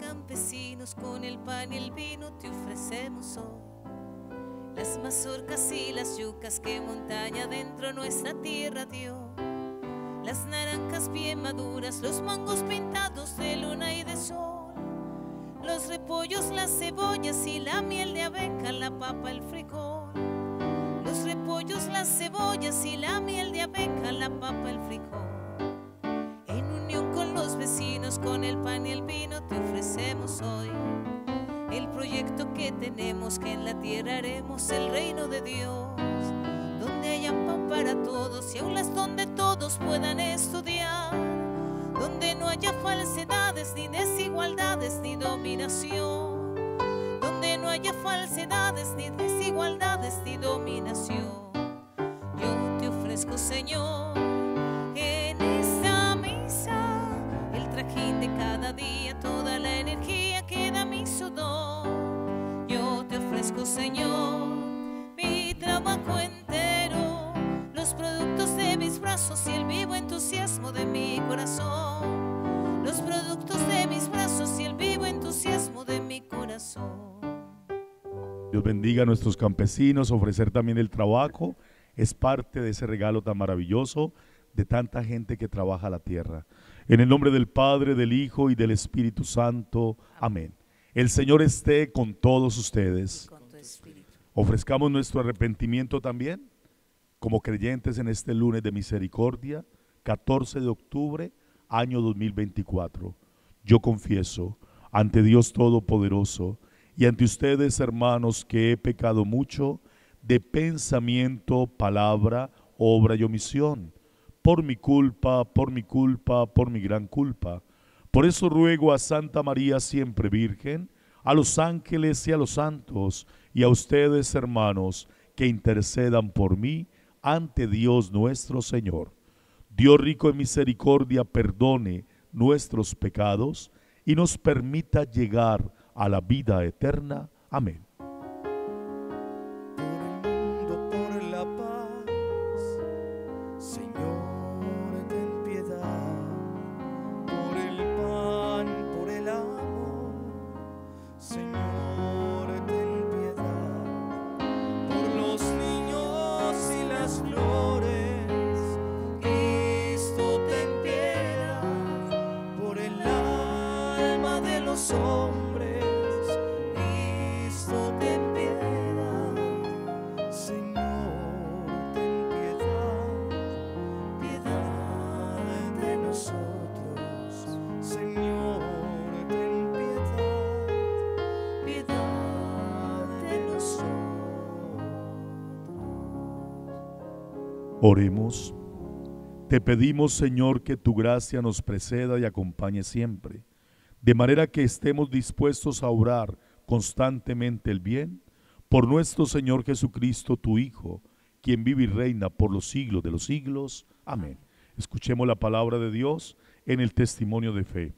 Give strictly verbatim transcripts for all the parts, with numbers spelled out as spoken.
campesinos con el pan y el vino te ofrecemos hoy. Las mazorcas y las yucas que montaña dentro nuestra tierra dio. Las naranjas bien maduras, los mangos pintados de luna y de sol. Los repollos, las cebollas y la miel de abeja, la papa, el frijol. Los repollos, las cebollas y la miel de abeja, la papa, el frijol. En unión con los vecinos, con el pan y el vino te ofrecemos hoy el proyecto que tenemos, que en la tierra haremos el reino de Dios, donde haya pan para todos y aulas donde todos puedan estudiar, donde no haya falsedades, ni desigualdades, ni dominación, donde no haya falsedades, ni desigualdades, ni dominación. Yo te ofrezco, Señor, en esta misa, el trajín de cada día, toda la energía que da mi sudor. Yo te ofrezco, Señor, mi trabajo entero, los productos de mis brazos y el vivo entusiasmo de mi corazón. Los productos de mis brazos y el vivo entusiasmo de mi corazón. Dios bendiga a nuestros campesinos. Ofrecer también el trabajo es parte de ese regalo tan maravilloso de tanta gente que trabaja la tierra. En el nombre del Padre, del Hijo y del Espíritu Santo. Amén. El Señor esté con todos ustedes. Con tu espíritu. Ofrezcamos nuestro arrepentimiento también como creyentes en este lunes de misericordia, catorce de octubre, año dos mil veinticuatro. Yo confieso ante Dios Todopoderoso y ante ustedes, hermanos, que he pecado mucho de pensamiento, palabra, obra y omisión, por mi culpa, por mi culpa, por mi gran culpa. Por eso ruego a Santa María siempre Virgen, a los ángeles y a los santos, y a ustedes, hermanos, que intercedan por mí ante Dios nuestro Señor. Dios rico en misericordia perdone nuestros pecados y nos permita llegar a la vida eterna. Amén. Hombres, Cristo ten piedad, Señor ten piedad, piedad de nosotros, Señor ten piedad, piedad de nosotros. Oremos. Te pedimos, Señor, que tu gracia nos preceda y acompañe siempre, de manera que estemos dispuestos a orar constantemente el bien por nuestro Señor Jesucristo, tu Hijo, quien vive y reina por los siglos de los siglos. Amén. Escuchemos la palabra de Dios en el testimonio de fe.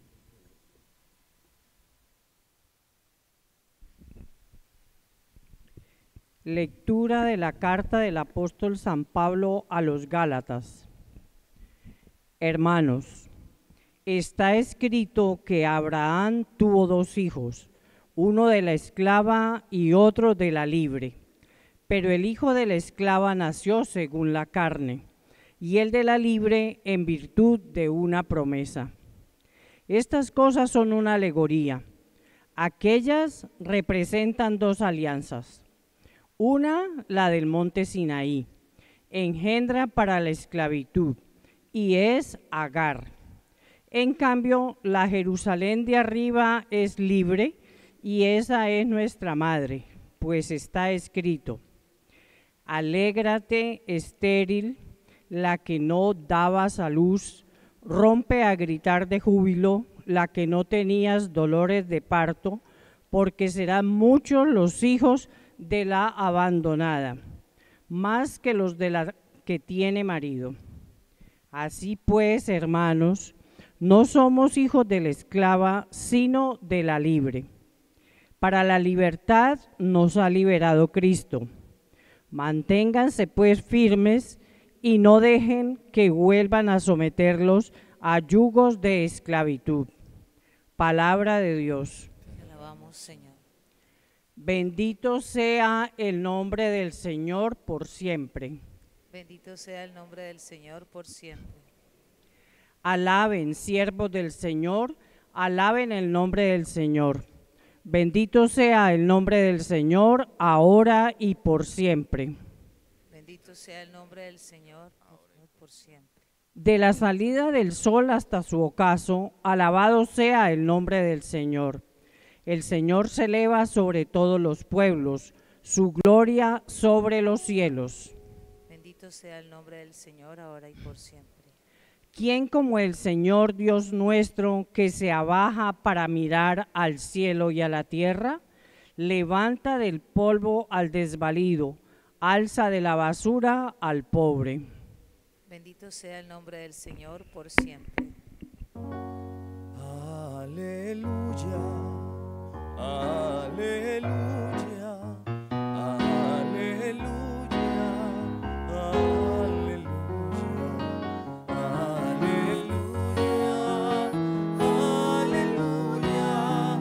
Lectura de la carta del apóstol San Pablo a los Gálatas. Hermanos, está escrito que Abraham tuvo dos hijos, uno de la esclava y otro de la libre. Pero el hijo de la esclava nació según la carne, y el de la libre en virtud de una promesa. Estas cosas son una alegoría. Aquellas representan dos alianzas. Una, la del monte Sinaí, engendra para la esclavitud, y es Agar. En cambio, la Jerusalén de arriba es libre y esa es nuestra madre, pues está escrito: alégrate, estéril, la que no dabas a luz, rompe a gritar de júbilo, la que no tenías dolores de parto, porque serán muchos los hijos de la abandonada, más que los de la que tiene marido. Así pues, hermanos, no somos hijos de la esclava, sino de la libre. Para la libertad nos ha liberado Cristo. Manténganse pues firmes y no dejen que vuelvan a someterlos a yugos de esclavitud. Palabra de Dios. Te alabamos, Señor. Bendito sea el nombre del Señor por siempre. Bendito sea el nombre del Señor por siempre. Alaben, siervos del Señor, alaben el nombre del Señor. Bendito sea el nombre del Señor, ahora y por siempre. Bendito sea el nombre del Señor ahora y por siempre. De la salida del sol hasta su ocaso, alabado sea el nombre del Señor. El Señor se eleva sobre todos los pueblos, su gloria sobre los cielos. Bendito sea el nombre del Señor ahora y por siempre. ¿Quién como el Señor Dios nuestro, que se abaja para mirar al cielo y a la tierra? Levanta del polvo al desvalido, alza de la basura al pobre. Bendito sea el nombre del Señor por siempre. Aleluya, aleluya, aleluya, aleluya, aleluya, aleluya,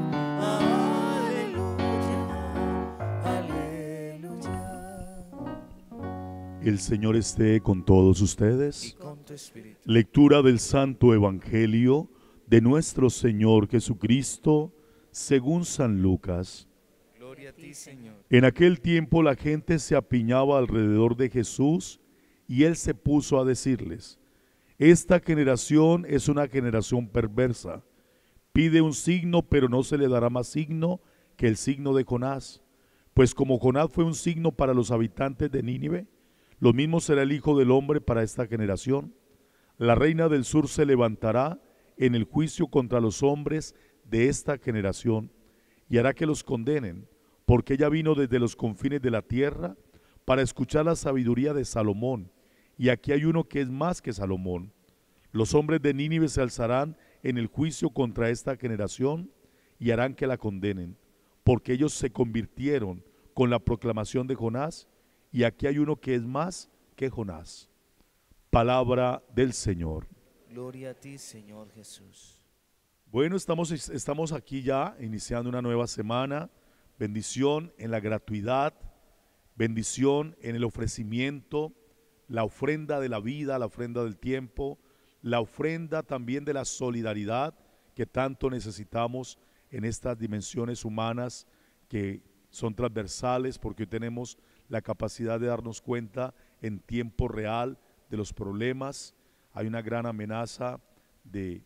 aleluya, aleluya. El Señor esté con todos Y ustedes. con tu espíritu. Lectura del Santo Evangelio de nuestro Señor Jesucristo según San Lucas. Gloria a ti, Señor. En aquel tiempo la gente se apiñaba alrededor de Jesús y él se puso a decirles: esta generación es una generación perversa. Pide un signo, pero no se le dará más signo que el signo de Jonás. Pues como Jonás fue un signo para los habitantes de Nínive, lo mismo será el Hijo del Hombre para esta generación. La reina del sur se levantará en el juicio contra los hombres de esta generación y hará que los condenen, porque ella vino desde los confines de la tierra para escuchar la sabiduría de Salomón, y aquí hay uno que es más que Salomón. Los hombres de Nínive se alzarán en el juicio contra esta generación y harán que la condenen, porque ellos se convirtieron con la proclamación de Jonás, y aquí hay uno que es más que Jonás. Palabra del Señor. Gloria a ti, Señor Jesús. Bueno, estamos, estamos aquí ya iniciando una nueva semana. Bendición en la gratuidad, bendición en el ofrecimiento, la ofrenda de la vida, la ofrenda del tiempo, la ofrenda también de la solidaridad que tanto necesitamos en estas dimensiones humanas que son transversales, porque hoy tenemos la capacidad de darnos cuenta en tiempo real de los problemas. Hay una gran amenaza de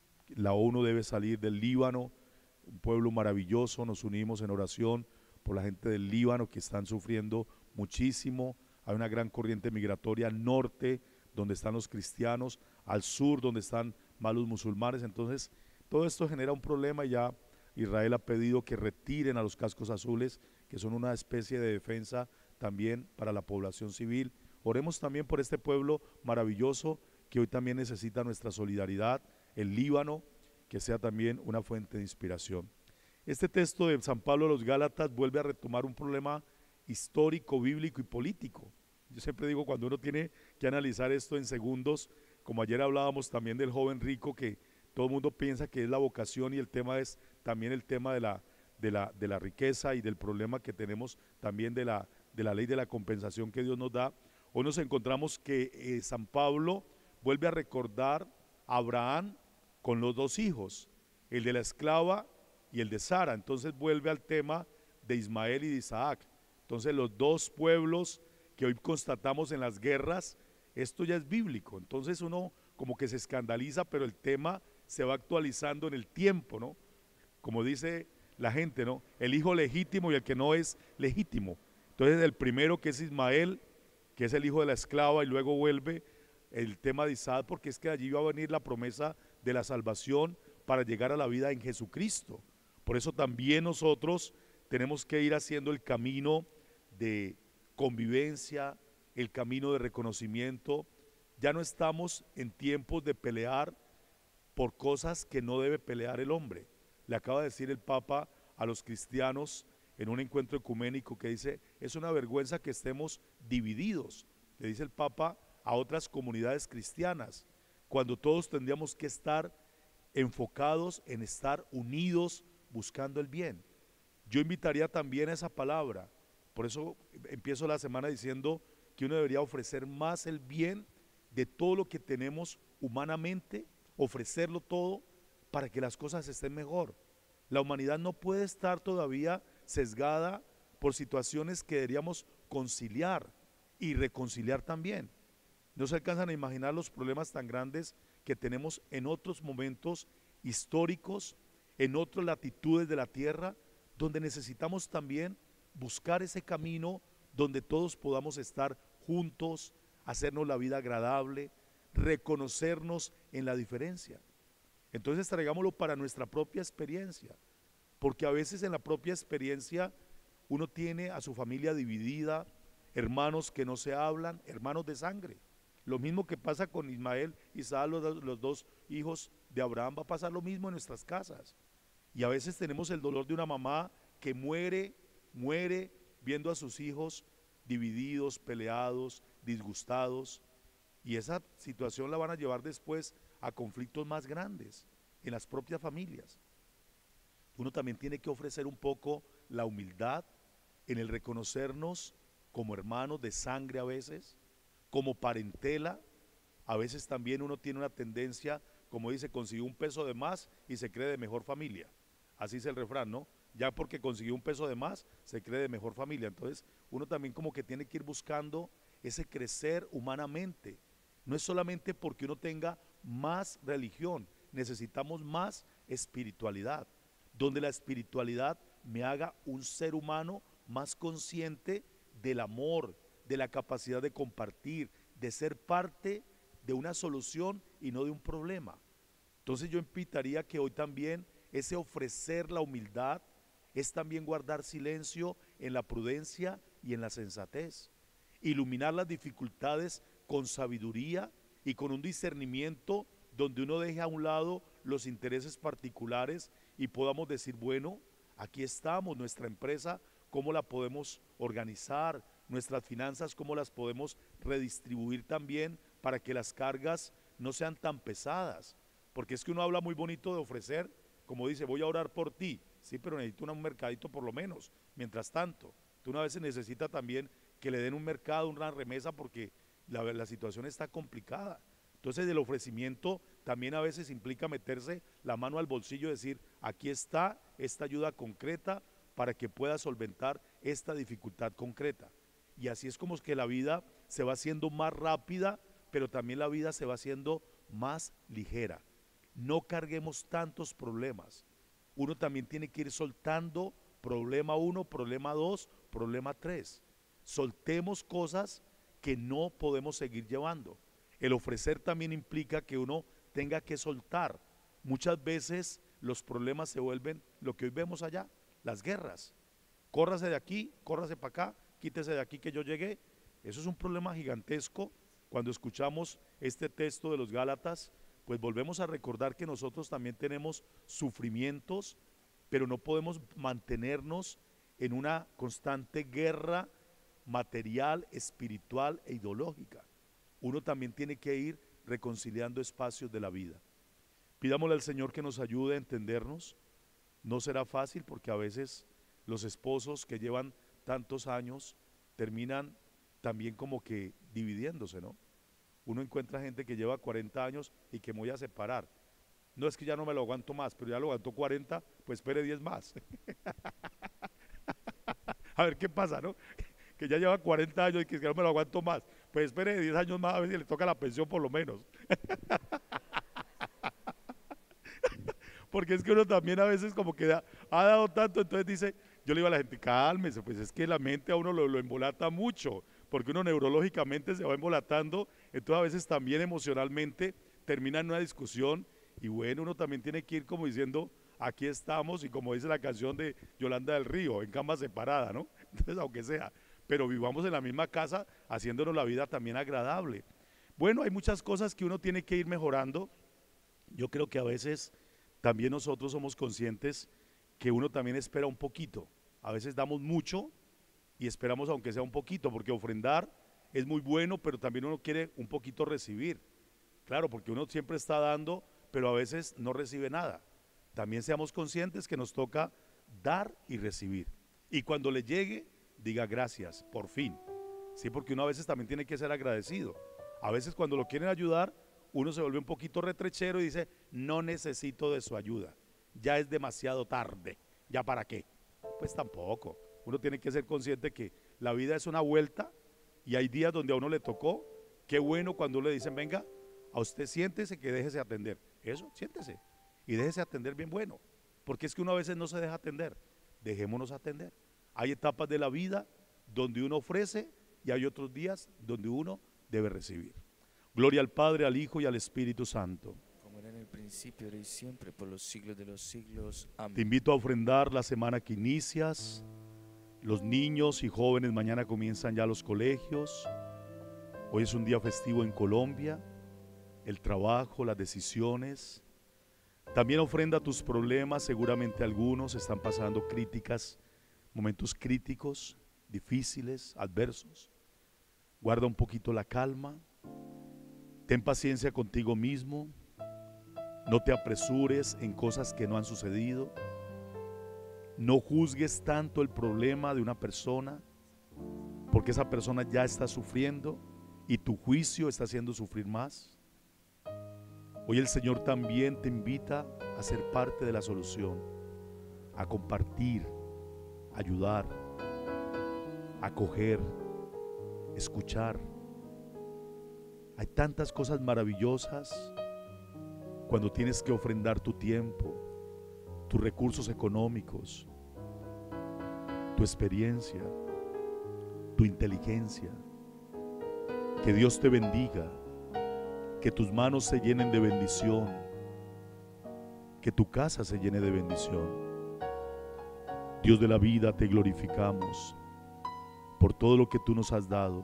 la ONU debe salir del Líbano, un pueblo maravilloso. Nos unimos en oración por la gente del Líbano que están sufriendo muchísimo. Hay una gran corriente migratoria al norte, donde están los cristianos, al sur, donde están más los musulmanes. Entonces, todo esto genera un problema y ya Israel ha pedido que retiren a los cascos azules, que son una especie de defensa también para la población civil. Oremos también por este pueblo maravilloso que hoy también necesita nuestra solidaridad, el Líbano, que sea también una fuente de inspiración. Este texto de San Pablo a los Gálatas vuelve a retomar un problema histórico, bíblico y político. Yo siempre digo, cuando uno tiene que analizar esto en segundos, como ayer hablábamos también del joven rico, que todo el mundo piensa que es la vocación, y el tema es también el tema de la, de la, de la riqueza y del problema que tenemos también de la, de la ley de la compensación que Dios nos da. Hoy nos encontramos que eh, San Pablo vuelve a recordar a Abraham con los dos hijos, el de la esclava y el de Sara. Entonces vuelve al tema de Ismael y de Isaac. Entonces los dos pueblos que hoy constatamos en las guerras, esto ya es bíblico. Entonces uno como que se escandaliza, pero el tema se va actualizando en el tiempo, ¿no? Como dice la gente, ¿no? El hijo legítimo y el que no es legítimo. Entonces el primero, que es Ismael, que es el hijo de la esclava, y luego vuelve el tema de Isaac, porque es que allí va a venir la promesa de la salvación para llegar a la vida en Jesucristo. Por eso también nosotros tenemos que ir haciendo el camino de convivencia, el camino de reconocimiento. Ya no estamos en tiempos de pelear por cosas que no debe pelear el hombre. Le acaba de decir el Papa a los cristianos en un encuentro ecuménico, que dice: es una vergüenza que estemos divididos. Le dice el Papa a otras comunidades cristianas, cuando todos tendríamos que estar enfocados en estar unidos buscando el bien. Yo invitaría también a esa palabra, por eso empiezo la semana diciendo que uno debería ofrecer más el bien de todo lo que tenemos humanamente, ofrecerlo todo para que las cosas estén mejor. La humanidad no puede estar todavía sesgada por situaciones que deberíamos conciliar y reconciliar también. No se alcanzan a imaginar los problemas tan grandes que tenemos en otros momentos históricos, en otras latitudes de la tierra, donde necesitamos también buscar ese camino donde todos podamos estar juntos, hacernos la vida agradable, reconocernos en la diferencia. Entonces traigámoslo para nuestra propia experiencia, porque a veces en la propia experiencia uno tiene a su familia dividida, hermanos que no se hablan, hermanos de sangre. Lo mismo que pasa con Ismael, Isaac, los, los dos hijos de Abraham, va a pasar lo mismo en nuestras casas. Y a veces tenemos el dolor de una mamá que muere, muere viendo a sus hijos divididos, peleados, disgustados, y esa situación la van a llevar después a conflictos más grandes en las propias familias. Uno también tiene que ofrecer un poco la humildad en el reconocernos como hermanos de sangre a veces, como parentela. A veces también uno tiene una tendencia, como dice, consiguió un peso de más y se cree de mejor familia. Así es el refrán, ¿no? Ya porque consiguió un peso de más, se cree de mejor familia. Entonces uno también como que tiene que ir buscando ese crecer humanamente. No es solamente porque uno tenga más religión, necesitamos más espiritualidad, donde la espiritualidad me haga un ser humano más consciente del amor, de la capacidad de compartir, de ser parte de una solución y no de un problema. Entonces yo invitaría que hoy también ese ofrecer la humildad es también guardar silencio en la prudencia y en la sensatez, iluminar las dificultades con sabiduría y con un discernimiento donde uno deje a un lado los intereses particulares y podamos decir, bueno, aquí estamos, nuestra empresa, cómo la podemos organizar, nuestras finanzas, cómo las podemos redistribuir también para que las cargas no sean tan pesadas, porque es que uno habla muy bonito de ofrecer, como dice, voy a orar por ti, sí, pero necesito un mercadito por lo menos, mientras tanto, tú una vez necesita también que le den un mercado, una remesa, porque la, la situación está complicada. Entonces el ofrecimiento también a veces implica meterse la mano al bolsillo y decir, aquí está esta ayuda concreta para que pueda solventar esta dificultad concreta. Y así es como es que la vida se va haciendo más rápida, pero también la vida se va haciendo más ligera. No carguemos tantos problemas. Uno también tiene que ir soltando problema uno, problema dos, problema tres. Soltemos cosas que no podemos seguir llevando. El ofrecer también implica que uno tenga que soltar. Muchas veces los problemas se vuelven lo que hoy vemos allá, las guerras. Córrase de aquí, córrase para acá, quítese de aquí que yo llegué. Eso es un problema gigantesco. Cuando escuchamos este texto de los Gálatas, pues volvemos a recordar que nosotros también tenemos sufrimientos, pero no podemos mantenernos en una constante guerra material, espiritual e ideológica. Uno también tiene que ir reconciliando espacios de la vida. Pidámosle al Señor que nos ayude a entendernos. No será fácil porque a veces los esposos que llevan tantos años terminan también como que dividiéndose, ¿no? Uno encuentra gente que lleva cuarenta años y que me voy a separar. No es que ya no me lo aguanto más, pero ya lo aguanto cuarenta, pues espere diez más. A ver qué pasa, ¿no? Que ya lleva cuarenta años y que no me lo aguanto más. Pues espere diez años más a ver si le toca la pensión por lo menos. Porque es que uno también a veces como que da, ha dado tanto, entonces dice, yo le digo a la gente, cálmese, pues es que la mente a uno lo, lo embolata mucho, porque uno neurológicamente se va embolatando, entonces a veces también emocionalmente termina en una discusión, y bueno, uno también tiene que ir como diciendo, aquí estamos, y como dice la canción de Yolanda del Río, en cama separada, ¿no? Entonces, aunque sea, pero vivamos en la misma casa, haciéndonos la vida también agradable. Bueno, hay muchas cosas que uno tiene que ir mejorando. Yo creo que a veces también nosotros somos conscientes que uno también espera un poquito. A veces damos mucho y esperamos aunque sea un poquito, porque ofrendar es muy bueno, pero también uno quiere un poquito recibir. Claro, porque uno siempre está dando, pero a veces no recibe nada. También seamos conscientes que nos toca dar y recibir. Y cuando le llegue, diga gracias, por fin. Sí, porque uno a veces también tiene que ser agradecido. A veces cuando lo quieren ayudar, uno se vuelve un poquito retrechero y dice, no necesito de su ayuda, ya es demasiado tarde, ¿ya para qué? Pues tampoco. Uno tiene que ser consciente que la vida es una vuelta y hay días donde a uno le tocó. Qué bueno cuando le dicen, venga, a usted siéntese, que déjese atender. Eso, siéntese y déjese atender bien bueno, porque es que uno a veces no se deja atender. Dejémonos atender. Hay etapas de la vida donde uno ofrece y hay otros días donde uno debe recibir. Gloria al Padre, al Hijo y al Espíritu Santo. Como era en el principio, ahora y siempre, por los siglos de los siglos. Amén. Te invito a ofrendar la semana que inicias. Los niños y jóvenes mañana comienzan ya los colegios. Hoy es un día festivo en Colombia. El trabajo, las decisiones. También ofrenda tus problemas. Seguramente algunos están pasando críticas, momentos críticos, difíciles, adversos. Guarda un poquito la calma. Ten paciencia contigo mismo. No te apresures en cosas que no han sucedido. No juzgues tanto el problema de una persona, porque esa persona ya está sufriendo y tu juicio está haciendo sufrir más. Hoy el Señor también te invita a ser parte de la solución, a compartir, ayudar, acoger, escuchar. Hay tantas cosas maravillosas cuando tienes que ofrendar tu tiempo, tus recursos económicos, tu experiencia, tu inteligencia. Que Dios te bendiga, que tus manos se llenen de bendición, que tu casa se llene de bendición. Dios de la vida, te glorificamos por todo lo que tú nos has dado.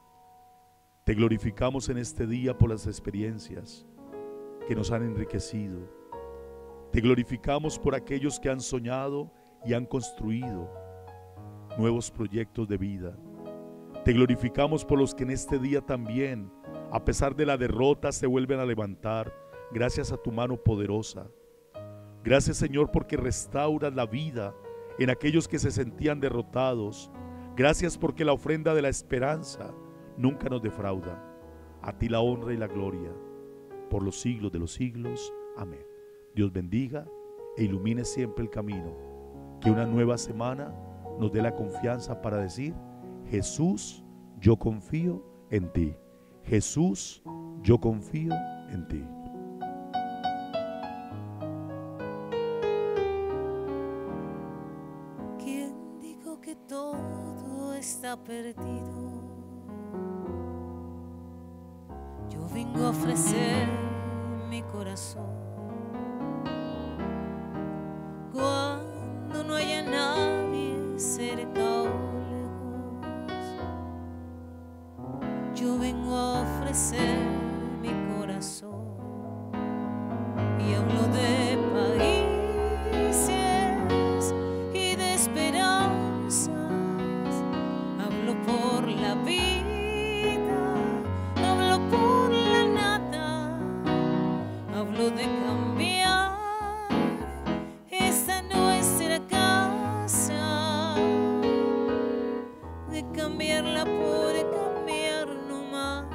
Te glorificamos en este día por las experiencias que nos han enriquecido. Te glorificamos por aquellos que han soñado y han construido nuevos proyectos de vida. Te glorificamos por los que en este día también, a pesar de la derrota, se vuelven a levantar gracias a tu mano poderosa. Gracias, Señor, porque restauras la vida en aquellos que se sentían derrotados. Gracias porque la ofrenda de la esperanza nunca nos defrauda. A ti la honra y la gloria por los siglos de los siglos. Amén. Dios bendiga e ilumine siempre el camino. Que una nueva semana nos dé la confianza para decir: Jesús, yo confío en ti. Jesús, yo confío en ti. ¿Quién dijo que todo está perdido? Yo vengo a ofrecer mi corazón. Cuando no haya nadie cerca o lejos, yo vengo a ofrecer mi corazón. Y hablo de países y de esperanzas, hablo por la vida, hablo por la nada, hablo de cambiar esta nuestra casa, de cambiarla por cambiar no más.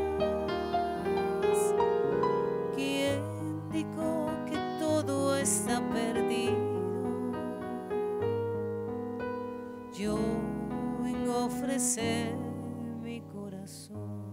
¿Quién dijo que todo está perdido? Yo vengo a ofrecer mi corazón.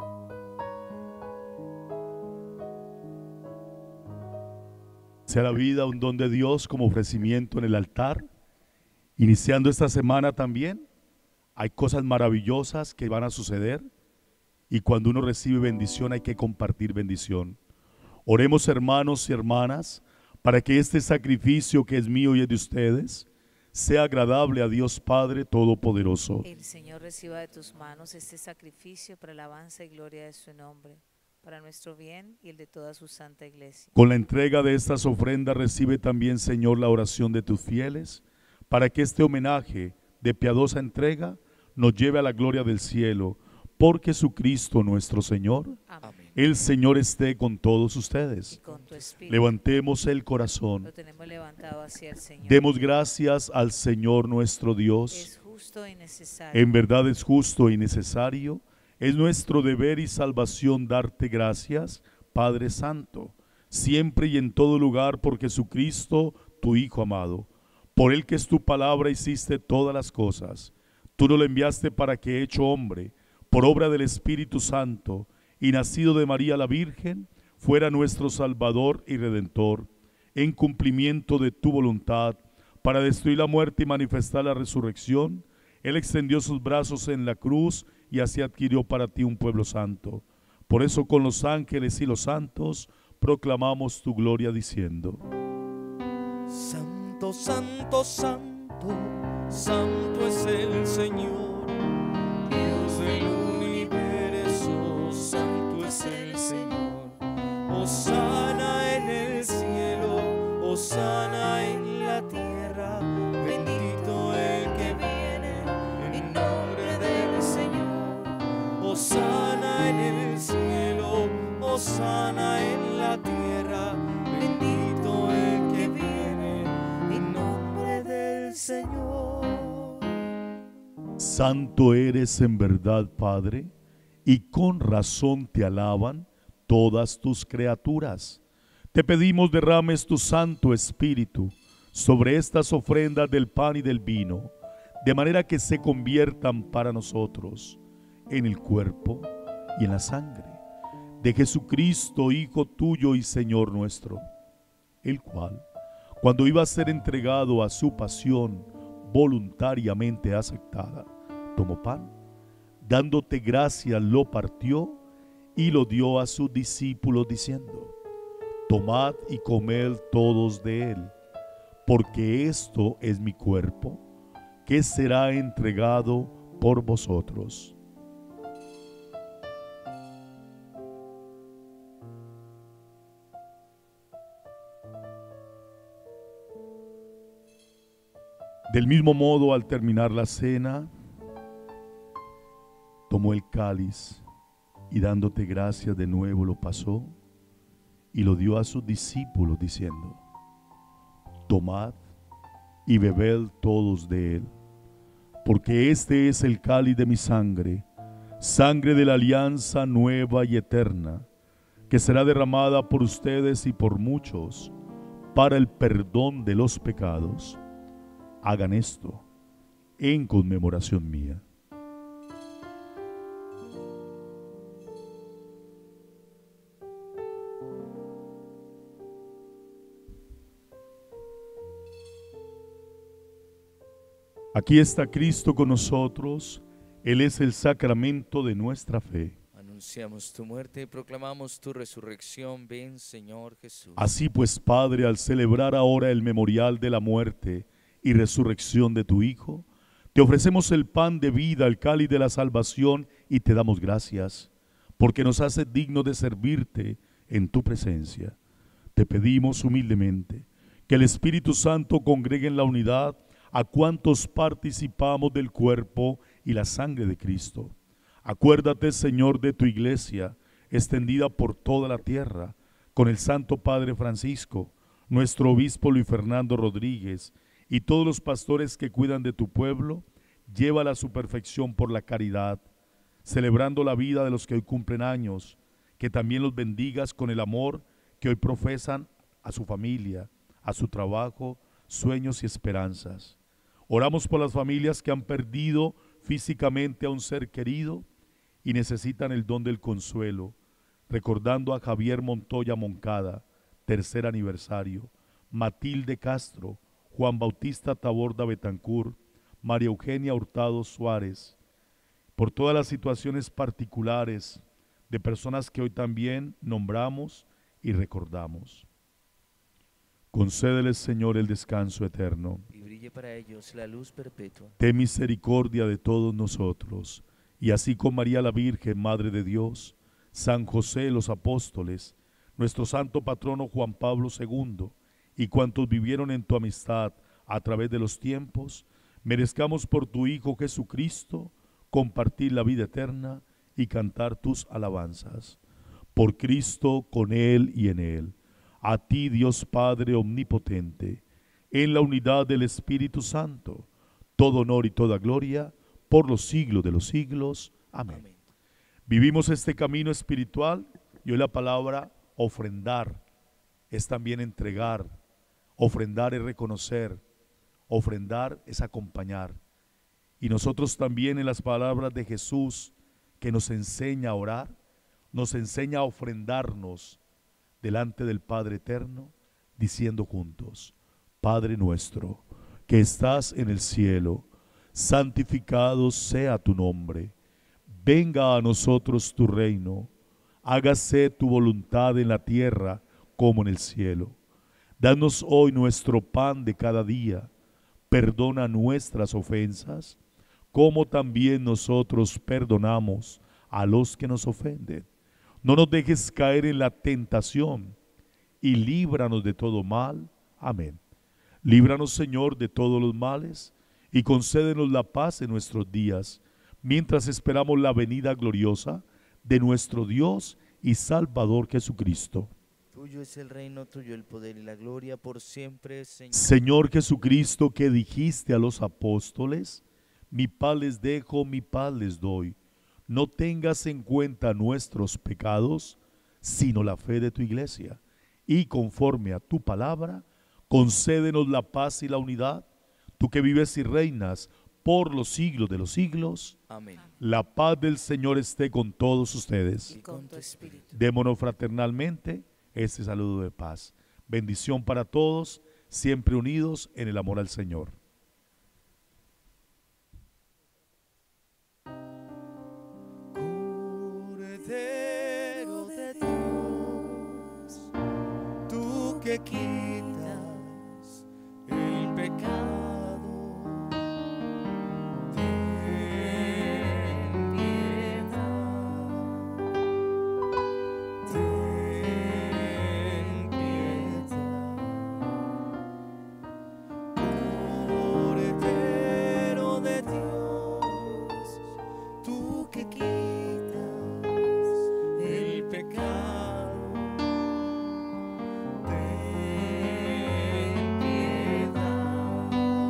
Sea la vida un don de Dios como ofrecimiento en el altar. Iniciando esta semana también, hay cosas maravillosas que van a suceder y cuando uno recibe bendición hay que compartir bendición. Oremos, hermanos y hermanas, para que este sacrificio que es mío y es de ustedes sea agradable a Dios Padre Todopoderoso. El Señor reciba de tus manos este sacrificio para alabanza y gloria de su nombre, para nuestro bien y el de toda su santa iglesia. Con la entrega de estas ofrendas recibe también, Señor, la oración de tus fieles, para que este homenaje de piadosa entrega nos lleve a la gloria del cielo, por Jesucristo nuestro Señor. Amén. Amén. El Señor esté con todos y ustedes. con tu espíritu. Levantemos el corazón. Lo tenemos levantado hacia el Señor. Demos gracias al Señor nuestro Dios. Es justo y necesario. En verdad es justo y necesario. Es nuestro deber y salvación darte gracias, Padre Santo, siempre y en todo lugar por Jesucristo, tu Hijo amado. Por Él que es tu palabra hiciste todas las cosas. Tú nos lo enviaste para que, hecho hombre, por obra del Espíritu Santo, y nacido de María la Virgen, fuera nuestro Salvador y Redentor, en cumplimiento de tu voluntad, para destruir la muerte y manifestar la resurrección. Él extendió sus brazos en la cruz y así adquirió para ti un pueblo santo. Por eso con los ángeles y los santos proclamamos tu gloria diciendo: Santo, santo, santo, santo es el Señor, Dios del universo, santo es el Señor. Hosana en el cielo, hosana en la tierra, bendito el que viene en nombre del Señor. Hosana en el cielo, hosana en la tierra, bendito el que viene en nombre del Señor. Santo eres en verdad, Padre, y con razón te alaban todas tus criaturas. Te pedimos derrames tu Santo Espíritu sobre estas ofrendas del pan y del vino, de manera que se conviertan para nosotros en el cuerpo y en la sangre de Jesucristo, Hijo tuyo y Señor nuestro, el cual, cuando iba a ser entregado a su pasión voluntariamente aceptada, tomó pan, dándote gracias, lo partió y lo dio a sus discípulos diciendo: tomad y comed todos de él, porque esto es mi cuerpo, que será entregado por vosotros. Del mismo modo, al terminar la cena, tomó el cáliz y dándote gracias de nuevo lo pasó y lo dio a sus discípulos diciendo: tomad y bebed todos de él, porque este es el cáliz de mi sangre, sangre de la alianza nueva y eterna, que será derramada por ustedes y por muchos para el perdón de los pecados. Hagan esto en conmemoración mía. Aquí está Cristo con nosotros. Él es el sacramento de nuestra fe. Anunciamos tu muerte y proclamamos tu resurrección. Ven, Señor Jesús. Así pues, Padre, al celebrar ahora el memorial de la muerte y resurrección de tu Hijo, te ofrecemos el pan de vida, el cáliz de la salvación, y te damos gracias, porque nos haces dignos de servirte en tu presencia. Te pedimos humildemente que el Espíritu Santo congregue en la unidad a cuantos participamos del cuerpo y la sangre de Cristo. Acuérdate, Señor, de tu iglesia, extendida por toda la tierra, con el Santo Padre Francisco, nuestro obispo Luis Fernando Rodríguez, y todos los pastores que cuidan de tu pueblo. Llévala a su perfección por la caridad, celebrando la vida de los que hoy cumplen años, que también los bendigas con el amor que hoy profesan a su familia, a su trabajo, sueños y esperanzas. Oramos por las familias que han perdido físicamente a un ser querido y necesitan el don del consuelo, recordando a Javier Montoya Moncada, tercer aniversario, Matilde Castro, Juan Bautista Taborda Betancur, María Eugenia Hurtado Suárez, por todas las situaciones particulares de personas que hoy también nombramos y recordamos. Concédeles, Señor, el descanso eterno. Y brille para ellos la luz perpetua. Ten misericordia de todos nosotros, y así con María la Virgen, Madre de Dios, San José, los apóstoles, nuestro santo patrono Juan Pablo segundo, y cuantos vivieron en tu amistad a través de los tiempos, merezcamos por tu Hijo Jesucristo compartir la vida eterna y cantar tus alabanzas. por Cristo, con Él y en Él. A ti, Dios Padre omnipotente, en la unidad del Espíritu Santo, todo honor y toda gloria por los siglos de los siglos. Amén. Amén. Vivimos este camino espiritual y hoy la palabra ofrendar es también entregar. Ofrendar es reconocer. Ofrendar es acompañar. Y nosotros también en las palabras de Jesús que nos enseña a orar, nos enseña a ofrendarnos delante del Padre Eterno, diciendo juntos: Padre nuestro, que estás en el cielo, santificado sea tu nombre. Venga a nosotros tu reino. Hágase tu voluntad en la tierra como en el cielo. Danos hoy nuestro pan de cada día. Perdona nuestras ofensas, como también nosotros perdonamos a los que nos ofenden. No nos dejes caer en la tentación y líbranos de todo mal. Amén. Líbranos, Señor, de todos los males y concédenos la paz en nuestros días, mientras esperamos la venida gloriosa de nuestro Dios y Salvador Jesucristo. Tuyo es el reino, tuyo el poder y la gloria por siempre, Señor. Señor Jesucristo, que dijiste a los apóstoles: mi paz les dejo, mi paz les doy. No tengas en cuenta nuestros pecados, sino la fe de tu iglesia. Y conforme a tu palabra, concédenos la paz y la unidad. Tú que vives y reinas por los siglos de los siglos. Amén. La paz del Señor esté con todos ustedes. Y con tu espíritu. Démonos fraternalmente este saludo de paz. Bendición para todos, siempre unidos en el amor al Señor. Cordero de Dios, tú que quitas el pecado, ten piedad, ten piedad. Cordero de Dios, tú que quitas el pecado, ten piedad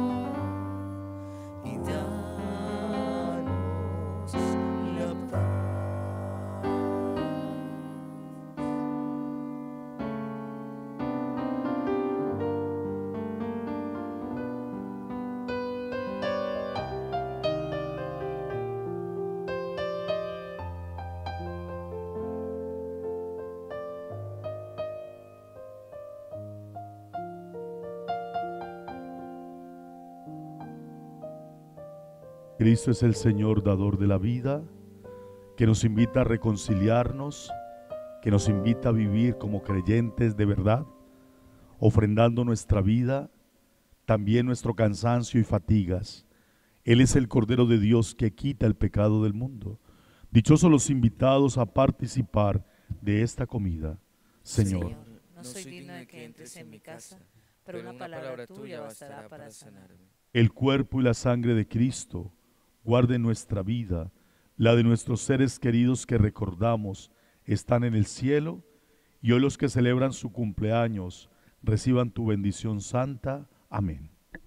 y danos la paz. Cristo es el Señor dador de la vida, que nos invita a reconciliarnos, que nos invita a vivir como creyentes de verdad, ofrendando nuestra vida, también nuestro cansancio y fatigas. Él es el Cordero de Dios que quita el pecado del mundo. Dichosos los invitados a participar de esta comida. Señor, no soy digno de que entres en mi casa, pero una palabra tuya bastará para sanarme. el cuerpo y la sangre de Cristo guarden nuestra vida, la de nuestros seres queridos que recordamos están en el cielo, y hoy los que celebran su cumpleaños reciban tu bendición santa. Amén.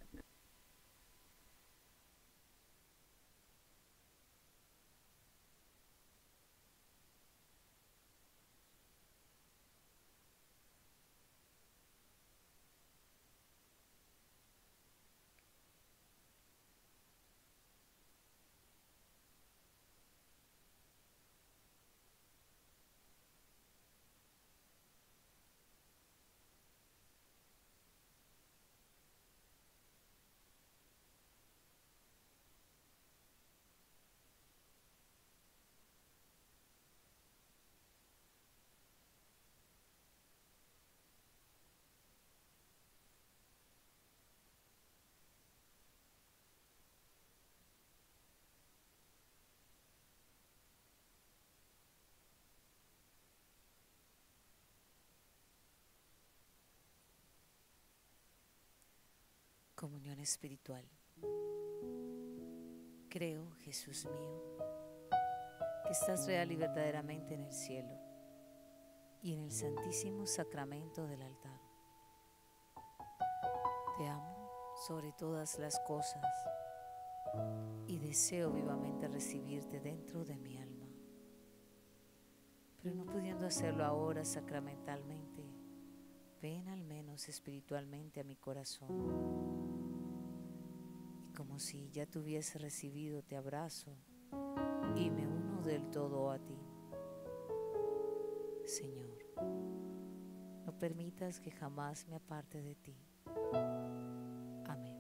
Comunión espiritual. Creo, Jesús mío, que estás real y verdaderamente en el cielo y en el santísimo sacramento del altar. Te amo sobre todas las cosas y deseo vivamente recibirte dentro de mi alma. Pero no pudiendo hacerlo ahora sacramentalmente, ven al menos espiritualmente a mi corazón. Y como si ya te hubiese recibido, te abrazo y me uno del todo a ti. Señor, no permitas que jamás me aparte de ti. Amén.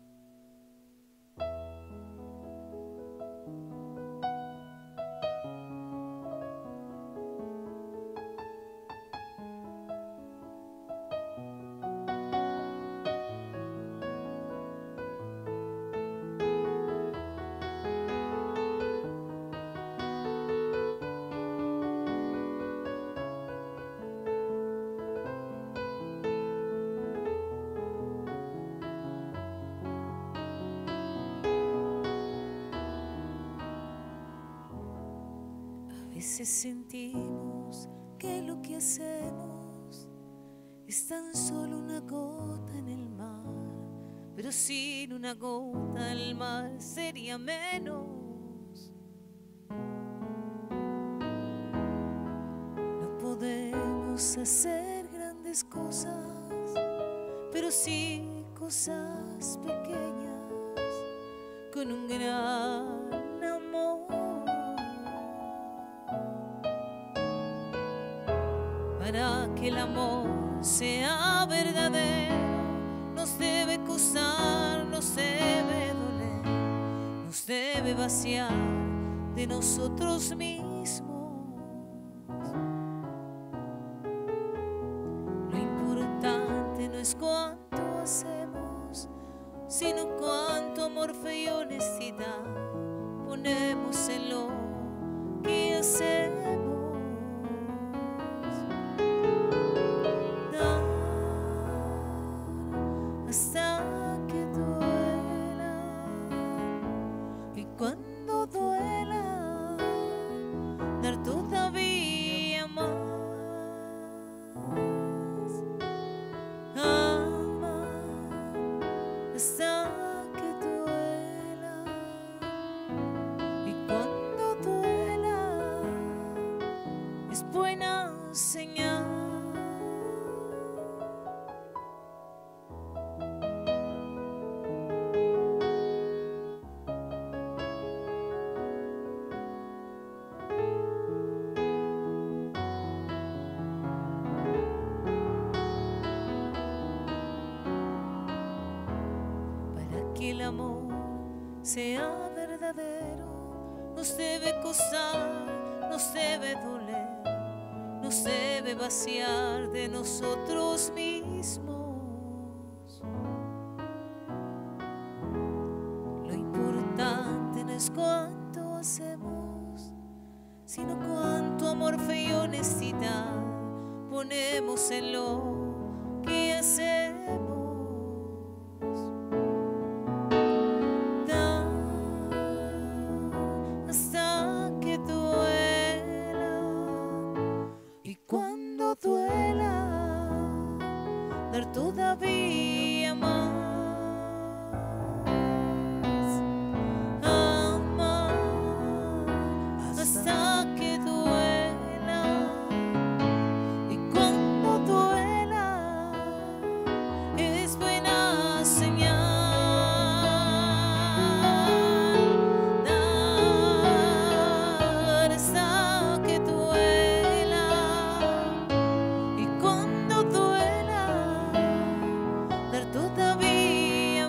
A veces sentimos que lo que hacemos es tan solo una gota en el mar, pero sin una gota el mar sería menos. No podemos hacer grandes cosas, pero sí cosas pequeñas con un gran amor. Para que el amor sea verdadero, nos debe costar, nos debe doler, nos debe vaciar de nosotros mismos. Lo importante no es cuánto hacemos, sino cuánto amor, fe y honestidad ponemos en lo que hacemos. Hasta que duela, y cuando duela, dar todavía más. Ama hasta que duela, y cuando duela, es buena señal. El amor sea verdadero, nos debe costar, nos debe doler, nos debe vaciar de nosotros mismos. Lo importante no es cuánto hacemos, sino cuánto amor, fe y honestidad ponemos en lo que hacemos. Dar todavía más. Ama hasta que duela, y cuando duela es buena señal. Dar hasta que duela, y cuando duela dar todavía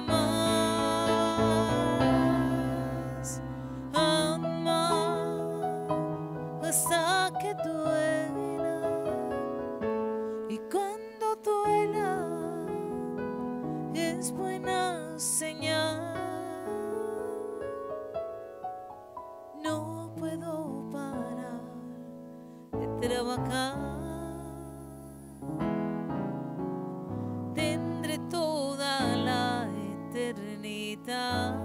más. Ama hasta que duela, y cuando duela es buena señal. No puedo parar de trabajar, tendré toda la eternidad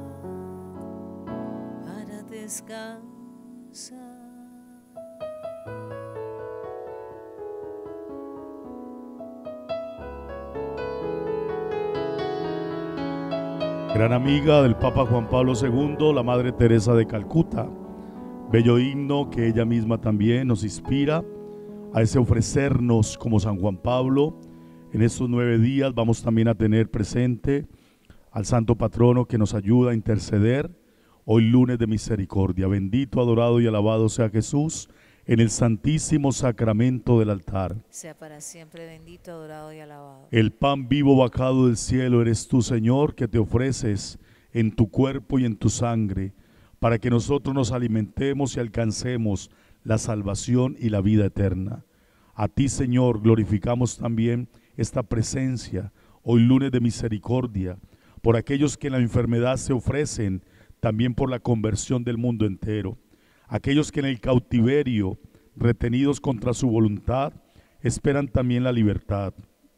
para descansar. Gran amiga del Papa Juan Pablo segundo, la Madre Teresa de Calcuta. Bello himno que ella misma también nos inspira a ese ofrecernos como San Juan Pablo. En estos nueve días vamos también a tener presente al Santo Patrono que nos ayuda a interceder. Hoy lunes de misericordia. Bendito, adorado y alabado sea Jesús en el santísimo sacramento del altar. Sea para siempre bendito, adorado y alabado. El pan vivo bajado del cielo eres tú, Señor, que te ofreces en tu cuerpo y en tu sangre, para que nosotros nos alimentemos y alcancemos la salvación y la vida eterna. A ti, Señor, glorificamos también esta presencia, hoy lunes de misericordia, por aquellos que en la enfermedad se ofrecen, también por la conversión del mundo entero. Aquellos que en el cautiverio, retenidos contra su voluntad, esperan también la libertad.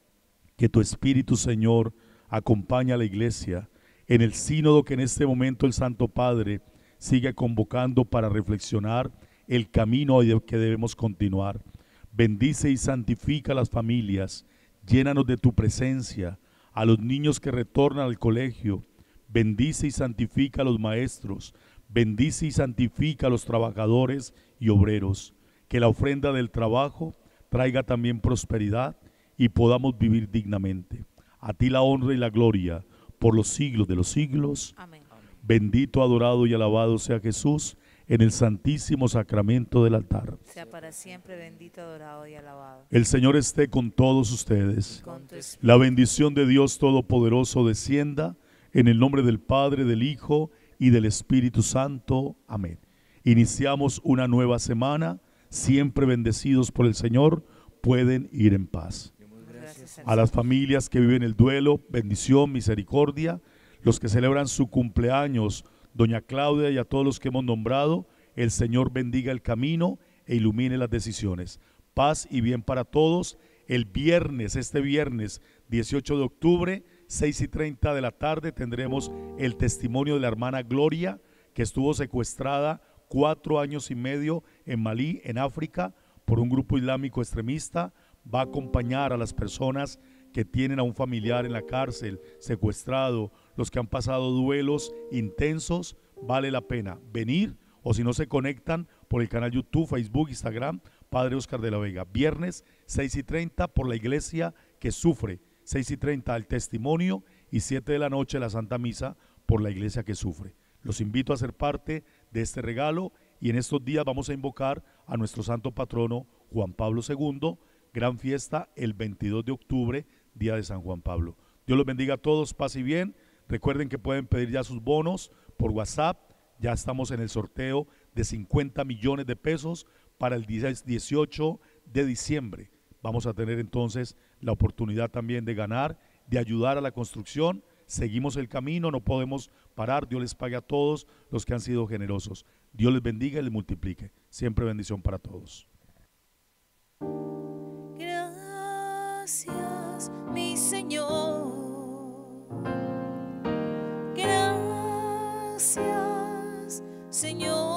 Que tu Espíritu, Señor, acompañe a la Iglesia en el sínodo que en este momento el Santo Padre sigue convocando para reflexionar el camino que debemos continuar. Bendice y santifica a las familias, llénanos de tu presencia, a los niños que retornan al colegio, bendice y santifica a los maestros, bendice y santifica a los trabajadores y obreros, que la ofrenda del trabajo traiga también prosperidad y podamos vivir dignamente. A ti la honra y la gloria por los siglos de los siglos. Amén. Bendito, adorado y alabado sea Jesús en el santísimo sacramento del altar. Sea para siempre bendito, adorado y alabado. El Señor esté con todos ustedes. Con tu espíritu. La bendición de Dios Todopoderoso descienda en el nombre del Padre, del Hijo y del Espíritu Santo. Amén. Iniciamos una nueva semana, siempre bendecidos por el Señor, pueden ir en paz. Gracias al A las familias que viven el duelo, bendición, misericordia. Los que celebran su cumpleaños, doña Claudia, y a todos los que hemos nombrado, el Señor bendiga el camino e ilumine las decisiones. Paz y bien para todos. El viernes, este viernes dieciocho de octubre, seis y treinta de la tarde, tendremos el testimonio de la hermana Gloria, que estuvo secuestrada cuatro años y medio en Malí, en África, por un grupo islámico extremista. Va a acompañar a las personas que tienen a un familiar en la cárcel, secuestrado, los que han pasado duelos intensos. Vale la pena venir, o si no se conectan por el canal YouTube, Facebook, Instagram, Padre Oscar de la Vega. Viernes seis y treinta por la iglesia que sufre, seis y treinta el testimonio y siete de la noche la Santa Misa por la iglesia que sufre. Los invito a ser parte de este regalo y en estos días vamos a invocar a nuestro santo patrono Juan Pablo segundo, gran fiesta el veintidós de octubre, día de San Juan Pablo. Dios los bendiga a todos, paz y bien. Recuerden que pueden pedir ya sus bonos por WhatsApp. Ya estamos en el sorteo de cincuenta millones de pesos para el dieciocho de diciembre. Vamos a tener entonces la oportunidad también de ganar, de ayudar a la construcción. Seguimos el camino, no podemos parar. Dios les pague a todos los que han sido generosos. Dios les bendiga y les multiplique. Siempre bendición para todos. Gracias, mi Señor. Gracias, Señor.